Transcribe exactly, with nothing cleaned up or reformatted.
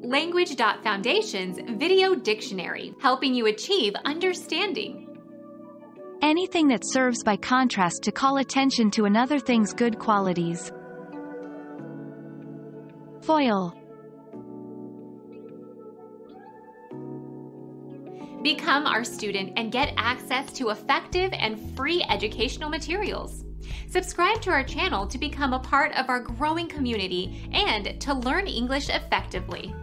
Language dot Foundation's Video Dictionary, helping you achieve understanding. Anything that serves by contrast to call attention to another thing's good qualities. Foil. Become our student and get access to effective and free educational materials. Subscribe to our channel to become a part of our growing community and to learn English effectively.